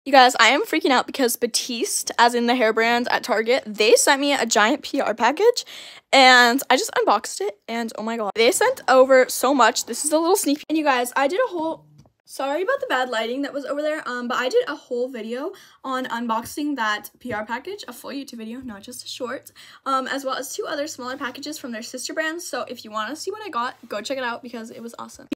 You guys, I am freaking out because Batiste, as in the hair brand at Target, they sent me a giant PR package, and I just unboxed it, and oh my god. They sent over so much. This is a little sneak peek. And you guys, I did a whole, sorry about the bad lighting that was over there, but I did a whole video on unboxing that PR package, a full YouTube video, not just a short, as well as 2 other smaller packages from their sister brands. So if you want to see what I got, go check it out because it was awesome.